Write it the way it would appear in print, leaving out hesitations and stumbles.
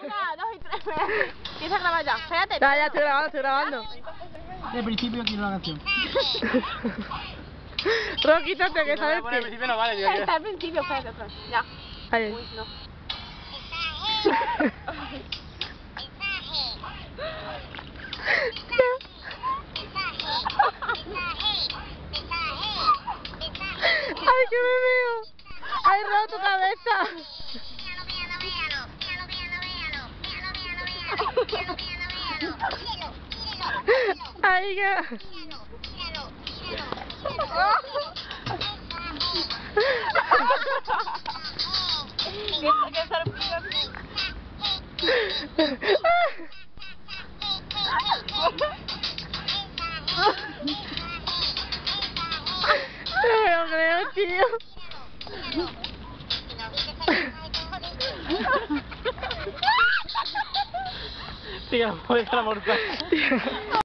1, 2 y 3. Empieza a grabar ya. Espérate. Ya estoy grabando. De principio quiero la canción. Rocky, quítate que sabes Al que... principio no vale, tío. Está al principio, espérate otra vez. Ya. Ahí. Uy, no. ¡Ay, que me veo! ¡Ay, Ro, tu cabeza! ¡Ay, que... ¿Qué sorpresa? No me lo creo, tío. Tío, no puedes amortar.